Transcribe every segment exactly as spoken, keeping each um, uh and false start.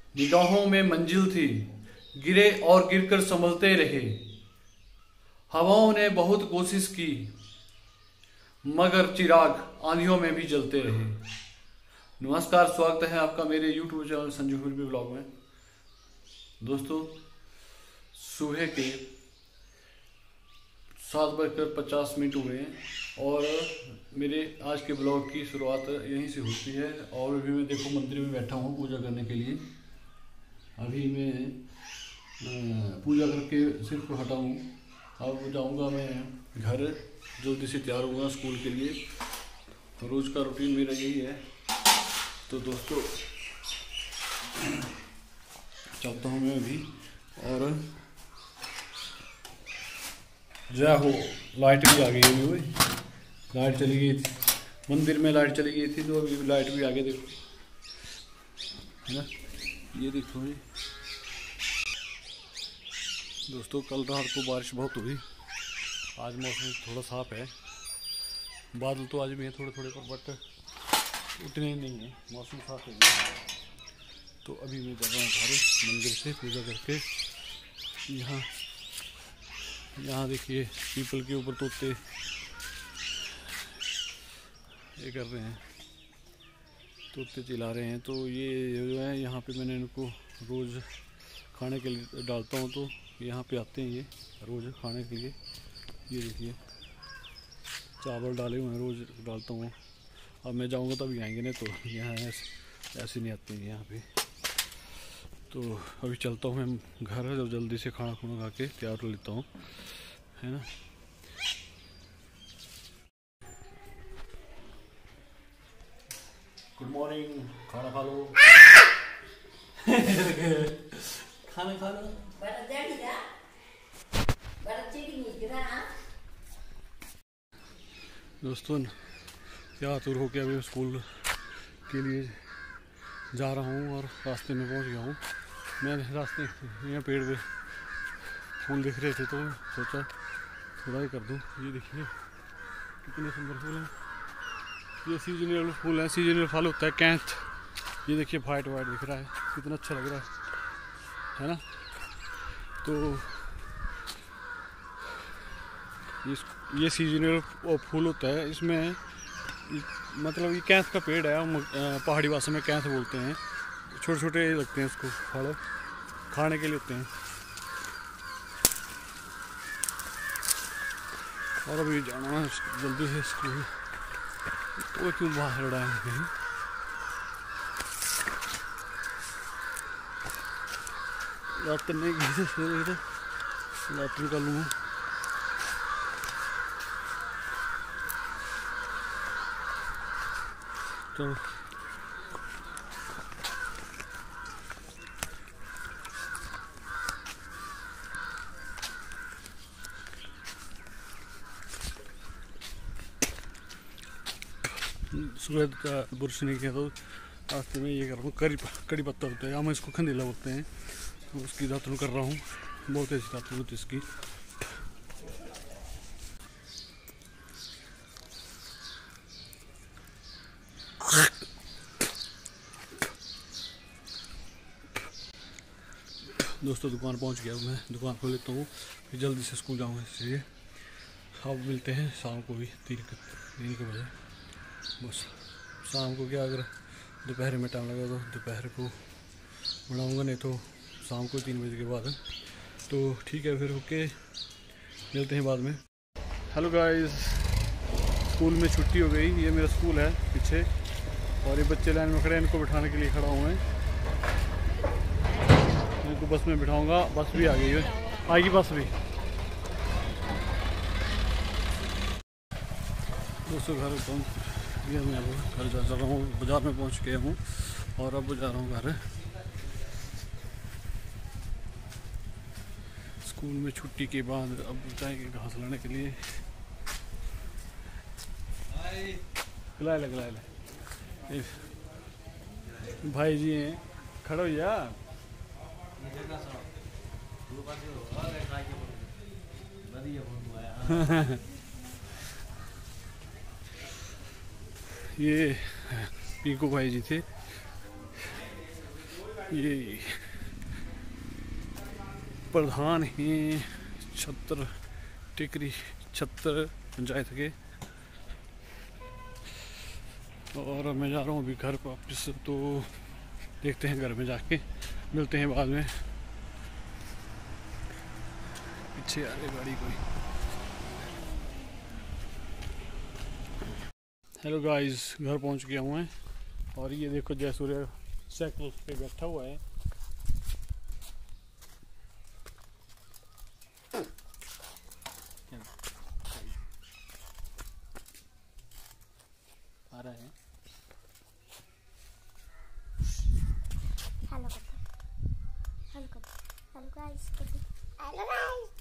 निगाहों में मंजिल थी, गिरे और गिरकर संभलते रहे। हवाओं ने बहुत कोशिश की, मगर चिराग आंधियों में भी जलते रहे। नमस्कार, स्वागत है आपका मेरे यूट्यूब चैनल संजू फिल्मी ब्लॉग में। दोस्तों, सुबह के सात बजकर पचास मिनट हुए हैं और मेरे आज के ब्लॉग की शुरुआत यहीं से होती है। और अभी मैं देखो मंदिर में बैठा हूँ पूजा करने के लिए। अभी मैं पूजा करके सिर को हटाऊँ, अब जाऊँगा मैं घर, जल्दी से तैयार होऊंगा स्कूल के लिए। रोज़ का रूटीन मेरा यही है। तो दोस्तों, चलता हूँ मैं अभी। और जय हो, लाइट भी आ गई है। हुई लाइट चली गई थी, मंदिर में लाइट चली गई थी, तो अभी लाइट भी आ गई। देखो है ना, ये देखो ये दोस्तों, कल रात को बारिश बहुत हुई। आज मौसम थोड़ा साफ है, बादल तो आज भी हैं थोड़े थोड़े पर, बट उतने नहीं है, मौसम साफ है। तो अभी मैं जा रहा हूँ घर, मंदिर से पूजा करके। यहाँ यहाँ देखिए पीपल के ऊपर तोते ये कर रहे हैं, तोते चिल्ला रहे हैं। तो ये जो है यहाँ पे मैंने इनको रोज़ खाने के लिए डालता हूँ, तो यहाँ पे आते हैं ये रोज़ खाने के लिए। ये देखिए चावल डाले हुए हैं, रोज़ डालता हूँ। अब मैं जाऊँगा तभी आएंगे, नहीं तो यहाँ ऐसे ऐसे नहीं आते हैं यहाँ पे। तो अभी चलता हूँ मैं घर, जब जल्दी से खाना खुना खा के तैयार कर लेता हूँ, है ना। गुड मॉर्निंग, खाना खा लो। खाना खा लो। दोस्तों, क्या तुर हो के अभी स्कूल के लिए जा रहा हूँ और रास्ते में पहुँच गया हूँ। मैं रास्ते यहाँ पेड़ पे फूल दिख रहे थे, तो सोचा थोड़ा ही कर दूँ। ये देखिए कितने सुंदर फूल हैं। ये सीजनल फूल है, सीजनल फल होता है कैंथ। ये देखिए वाइट वाइट दिख रहा है, कितना अच्छा लग रहा है, है ना। तो इस ये सीजनल फूल होता है। इसमें मतलब ये कैंथ का पेड़ है, पहाड़ी भाषा में कैंथ बोलते हैं। छोटे छोटे लगते हैं, इसको फल खाने के लिए होते हैं। और अभी जाना है जल्दी से स्कूल, तो क्यों बाहर उड़ा है कहीं। रात नहीं गई तो रात निकाल लूँगा। तो सूरज का बुरश नहीं किया, तो रास्ते में ये कर रहा हूँ। करी कड़ी पत्ता होता है, हम इसको खंडीला बोलते हैं, तो उसकी दातुन कर रहा हूँ। बहुत ऐसी दातुन होती है इसकी। दोस्तों, दुकान पहुँच गया मैं, दुकान खोल लेता हूँ, फिर जल्दी से स्कूल जाऊँगा। इसलिए अब मिलते हैं शाम को भी तीन तीन के बजे। बस शाम को क्या, अगर दोपहर में टाइम लगा तो दोपहर को बनाऊँगा, नहीं तो शाम को तीन बजे के बाद। तो ठीक है, फिर ओके, मिलते हैं बाद में। हेलो गाइस, स्कूल में छुट्टी हो गई। ये मेरा स्कूल है पीछे, और ये बच्चे लाइन में खड़े हैं, इनको बिठाने के लिए खड़ा हूँ मैं। इनको बस में बिठाऊँगा, बस भी आ गई है, आएगी बस भी। दोस्तों, घर पहुँच गया मैं, अब घर जा रहा हूँ, बाज़ार में पहुँच गया हूँ और अब जा रहा हूँ घर। स्कूल में छुट्टी के बाद अब जाएंगे घास लाने के लिए। लाए ले लाए ले भाई जी हैं, खड़ो यार। ये पीकू भाई जी थे, ये प्रधान हैं छत्र टिकरी छत्र पंचायत के, और मैं जा रहा हूँ अभी घर वापस। तो देखते हैं घर में जाके, मिलते हैं बाद में। पीछे आ रही गाड़ी कोई। हेलो गाइस, घर पहुँच गया हूँ मैं, और ये देखो जयसूर्य साइकिल पे बैठा हुआ है। आ रहा है। Hello hello hello guys, hello guys.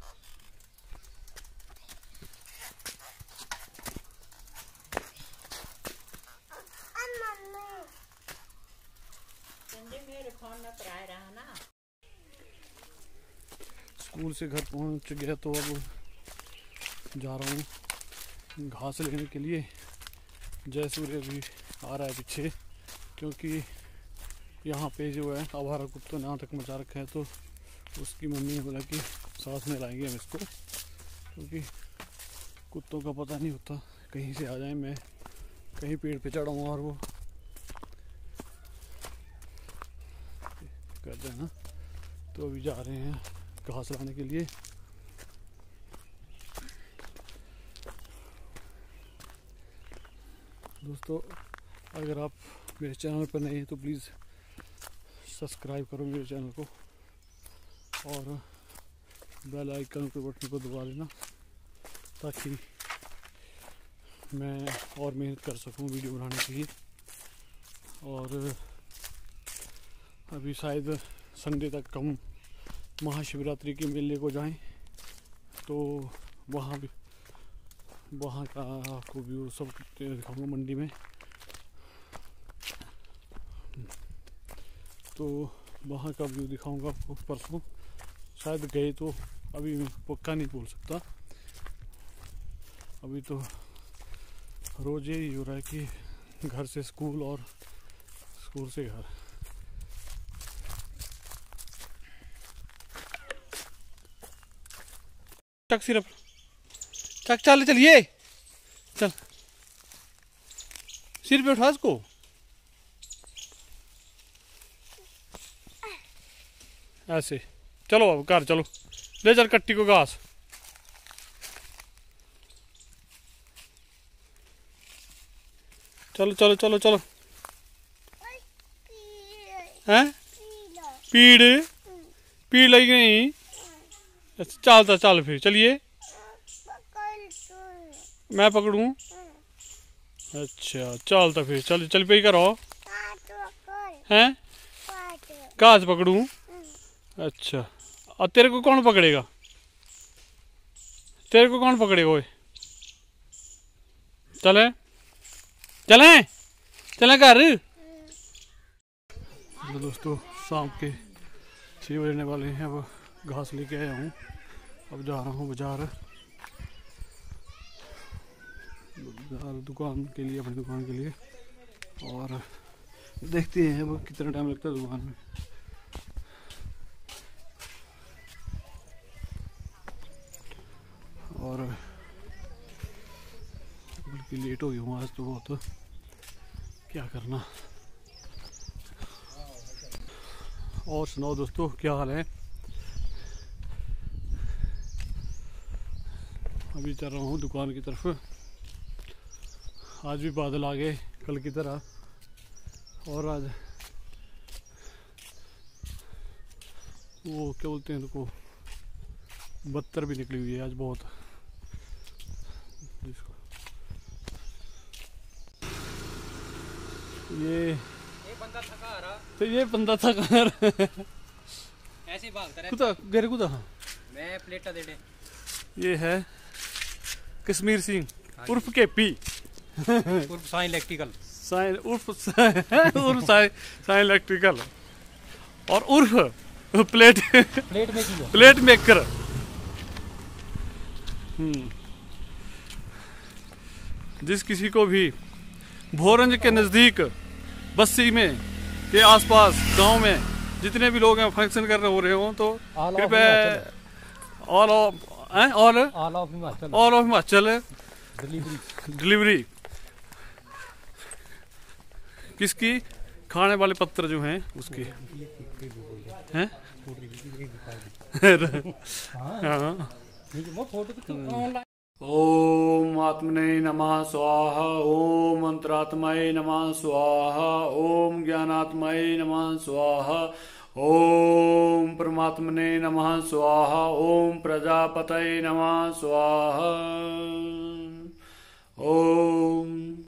School से घर पहुंच गया तो अब जा रहा हूँ घास लेने के लिए। जयसूर्य भी आ रहा है पीछे, क्योंकि यहाँ पे जो है आवारा कुत्तों ने नाटक मचा रखा है। तो उसकी मम्मी ने बोला कि साथ में लाएंगे हम इसको, क्योंकि कुत्तों का पता नहीं होता, कहीं से आ जाए। मैं कहीं पेड़ पे चढ़ा हूँ और वो करते हैं ना। तो अभी जा रहे हैं घास लाने के लिए। दोस्तों, अगर आप मेरे चैनल पर नए हैं तो प्लीज़ सब्सक्राइब करो मेरे चैनल को, और बेल आइकन के बटन को दबा देना, ताकि मैं और मेहनत कर सकूं वीडियो बनाने के लिए। और अभी शायद संडे तक हम महाशिवरात्रि के मेले को जाएं, तो वहाँ भी वहाँ का आपको व्यू सब दिखाऊंगा मंडी में। तो वहाँ का व्यू दिखाऊंगा आपको परसों, शायद गए तो अभी पक्का नहीं बोल सकता। अभी तो रोज यही हो रहा है कि घर से स्कूल और स्कूल से घर। चक सिर्फ चक, चल चलिए चल, सिर पे उठा इसको। ऐसे चलो, अब घर चलो, ले चल कट्टी को घास। चलो चलो चलो चलो। हैं पीड़ पीड़ लगी नहीं? अच्छा चलता चल, फिर चलिए। मैं पकड़ूं? अच्छा चलता फिर, चल चल पे ही करो। हैं घास पकड़ूं? अच्छा, और तेरे को कौन पकड़ेगा? तेरे को कौन पकड़ेगा? ओए चले चले चले घर। तो दोस्तों, शाम के छः बजने वाले हैं। अब घास लेके आया हूँ, अब जा रहा हूँ बाजार दुकान के लिए, अपनी दुकान के लिए। और देखते हैं अब कितना टाइम लगता है दुकान में। और बल्कि लेट हो गई हूँ आज तो बहुत, क्या करना। और सुनाओ दोस्तों, क्या हाल है? अभी चल रहा हूँ दुकान की तरफ। आज भी बादल आ गए कल की तरह, और आज वो क्या बोलते हैं उनको, बदतर भी निकली हुई है आज बहुत। ये ये बंदा थका आ रहा, तो ये बंदा थका आ रहा ऐसे ही भागता कुदा गेरे कुदा। मैं प्लेटा दे दे। ये है कश्मीर सिंह उर्फ के पी, उर्फ साइन इलेक्ट्रिकल, साइन उर्फ उर्फ साइन साइन इलेक्ट्रिकल, और उर्फ plate plate making plate maker. हम्म जिस किसी को भी भोरंज के नज़दीक बस्सी में के आसपास गांव में जितने भी लोग हैं फंक्शन कर रहे हो रहे हो तो All of कृपया all of all all of Himachal all of Himachal delivery delivery किसकी खाने वाले पत्र जो हैं उसकी हैं हाँ। वो फोटो तो ऑनलाइन ओम आत्मने नमः स्वाहा ओम अंतरात्माय नमः स्वाहा ओम ज्ञानात्माय नमः स्वाहा ओम परमात्मने नमः स्वाहा ओम प्रजापतये नमः स्वाहा ओम